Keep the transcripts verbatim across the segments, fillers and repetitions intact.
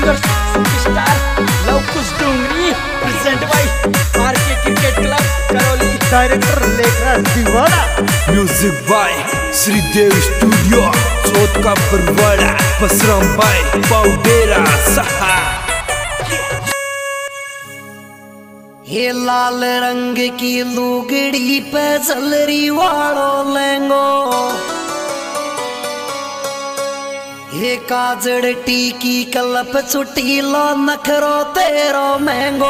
Singer superstar Lavkush Dongri present by RK cricket club Karauli. Director Lekhraj Deewana. Music by Shridev studio Chauth ka Barwara Basram bye पाउडेरा सहा। ये लाल रंग की लुगड़ी पे जलरी वालो लेंगो, ये काजड़ टीकी कलप चुटीलो नखरो तेरो महंगो।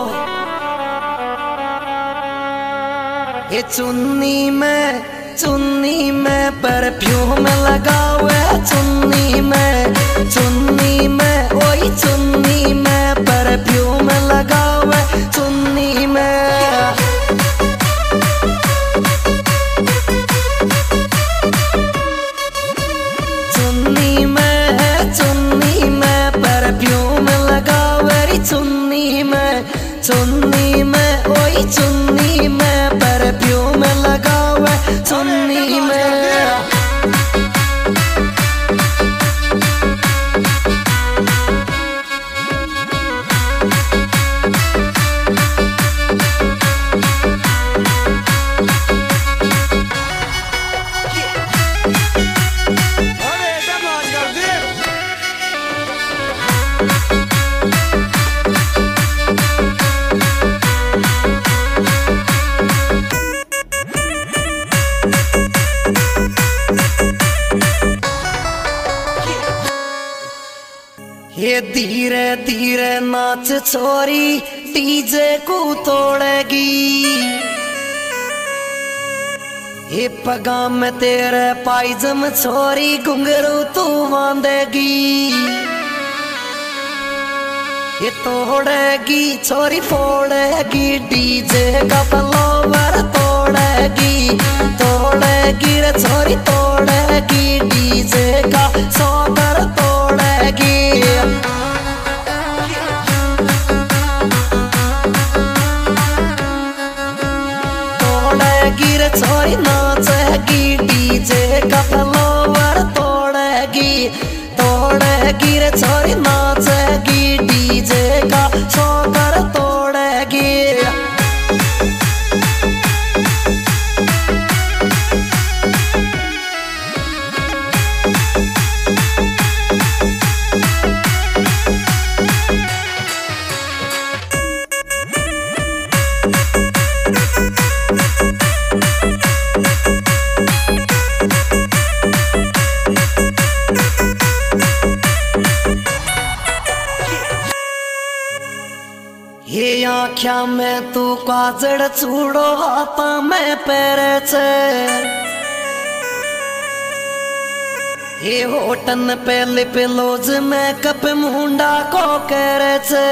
ये चुन्नी में चुन्नी में परफ्यूम लगावे, चुन्नी में चुन्नी में ओई चुन्नी में परफ्यूम लगावे, चुन्नी में चुन्नी में चुन्नी में परफ्यूम लगावे, चुन्नी में चुन्नी में ओई चुन्नी में परफ्यूम लगावे, चुन्नी में। ये धीरे धीरे नाच छोरी डीजे को तोड़ेगी, ये पगा में तेरे पायजम छोरी घुंघरू तू बांधेगी। ये तोड़ेगी छोरी फोड़ेगी डीजे का फ्लावर तोड़ेगी, तोड़ेगी रे छोरी तोड़ेगी डीजे का सोबर तोड़ेगी। तोड़ेगी रे छोरी नाचेगी डीजे का फ्लावर तोड़ेगी, तोड़ेगी रे छोरी नाचेगी डीजे का सोबर तोड़ेगी। ये आँख्या में तू काजड़ चूड़ो हाथा में पैरे छे, ये होटन पे लिप लोज में कप मुंडा को करे छे।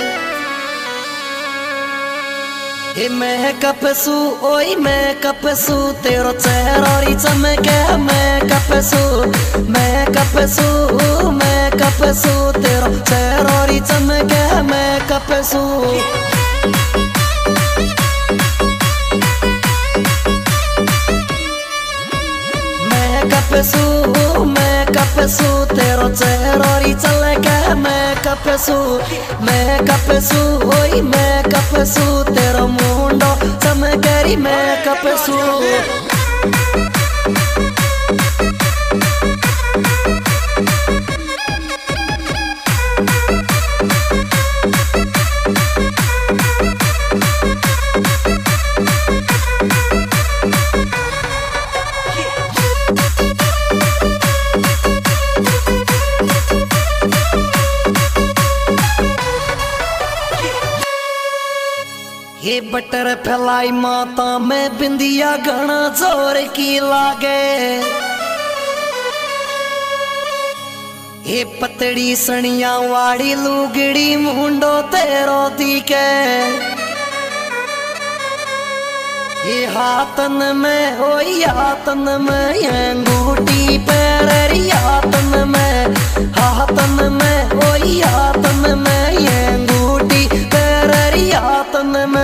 ये मैं कपसू ओई मैं कपसू तेरो चेहरोरी चमके, मैं कपसू मैं कपसू मैं कपसू तेरो चेहरोरी चमके, मैं कपसू। मैं कपसू मैं कपसू तेरो चेहरोरी चमके, मैं कपसू मैं कपसू ओई मैं कपसू तेरो मुंडो चमकेरी, मैं कपसू। ये बटर फैलाई माता में बिंदिया घना जोर की लागे, ये पतड़ी सनिया वाड़ी लुगड़ी मुंडो तेरो दिखे। ये हाथन में ओ हाथन में अंगूठी पैरी, हाथन में हाथन में ओ हाथन में अंगूठी पैरी, हाथन में।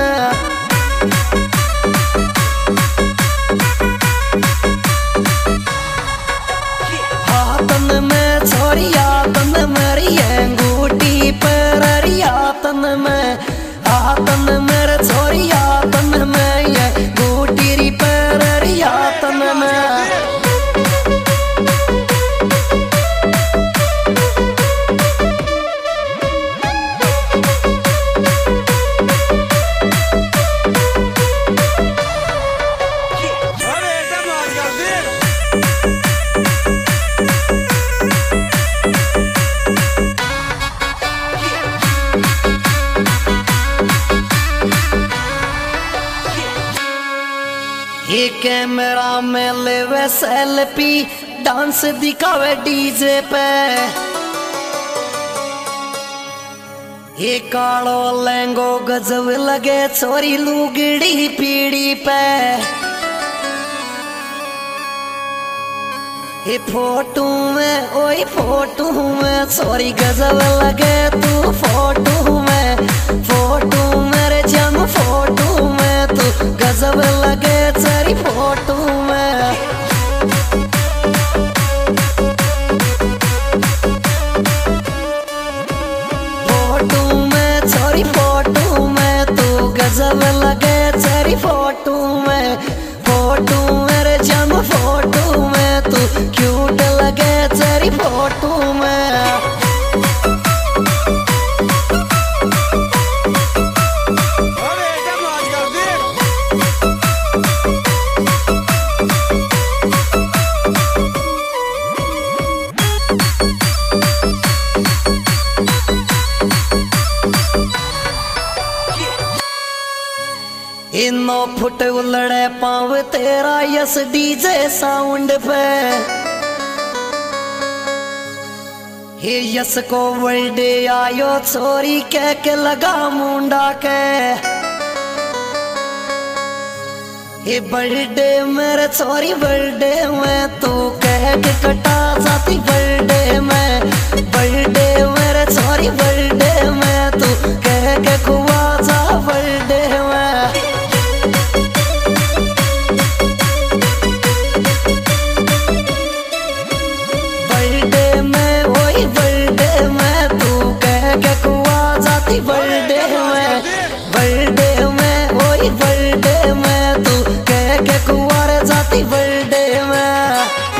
हाथन में छोरी हाथन मेरी अंगूठी ये कैमरा में लेवे सेल्फी डांस दिखावे डीजे पे ये कालो लहंगो गजब लगे छोरी लुगड़ी पीड़ी पे ये फोटो में ओए फोटो में छोरी गजब लगे तू फोटो में फोटो मेरे जम फोटो में तू गजब लगे तेरी फोटो में फोटो में छोरी फोटो में तू गजब लगे तेरी फोटो में फोटो मेरे जम फोटो में तू क्यूट लगे तेरी फोटो में इनो फुट उलड़े पाव तेरा यस डीजे साउंड पे हे यस को वर्ल्डे आयो छोरी कह के लगा मुंडा के हे बर्थडे मेरे छोरी बर्थडे में तू कह के कटा जाती बर्थडे में बर्थडे मेरे छोरी बर्थडे में तू कह के खुआ जा बर्थडे में बर्थडे में बर्थडे में वही बर्थडे में तू कह के कुंवारे जाती बर्थडे में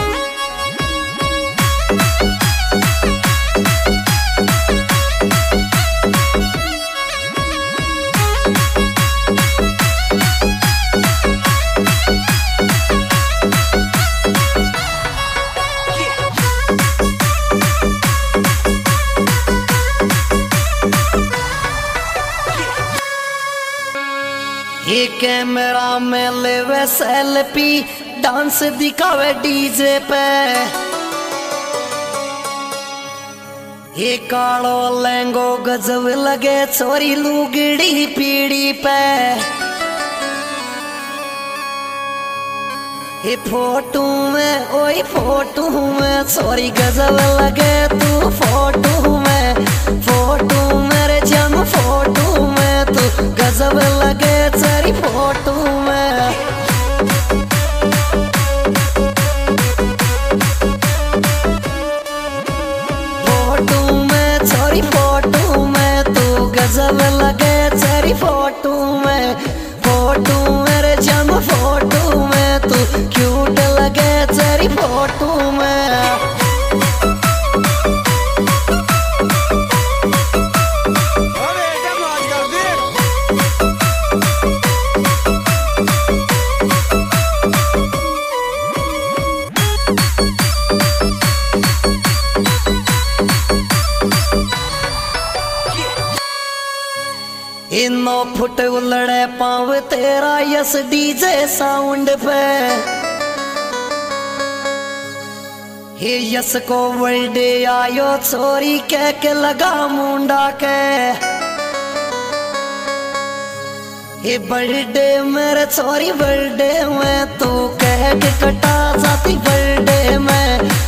ये कैमरा में लेवे सेल्फी डांस दिखावे डीजे पे ये कालो लहंगो गजब लगे छोरी लुगड़ी पीड़ी पे ये फोटो में ओए फोटो में छोरी गजब लगे तू फोटो में फोटो मेरे जम फोटो में तू गजब लगे तेरी फोटो में फोटो में छोरी फोटो में तू गजब लगे तेरी फोटो में फोटो मेरे जम फोटो में तू क्यूट लगे तेरी फोटो में इनो फुट उलड़े पाव तेरा यस डीजे साउंड पे हे यस को वर्ल्डे आयो छोरी कह के लगा मुंडा के हे बर्थडे मेरे छोरी बर्थडे में तू कह के कटा जाती बर्थडे में